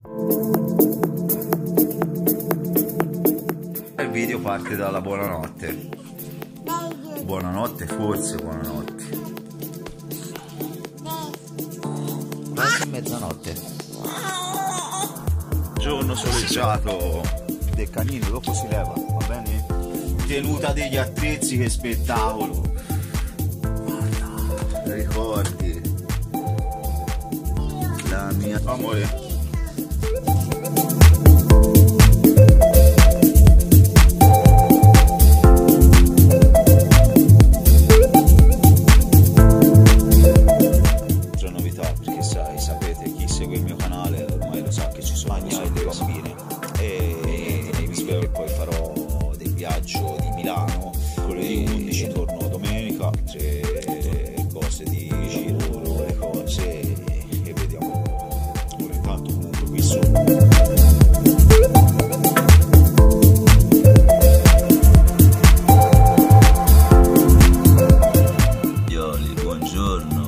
Il video parte dalla buonanotte. Buonanotte, forse buonanotte. Quasi mezzanotte. Giorno soleggiato del canino, dopo si leva, va bene? Tenuta degli attrezzi, che spettacolo! Guarda, ricordi la mia amore. Sapete, chi segue il mio canale ormai lo sa che ci sono delle bambine e vi spero che poi farò del viaggio di Milano con le 11, torno domenica, cose di giro, le cose e vediamo ora. Intanto comunque qui sono. Buongiorno.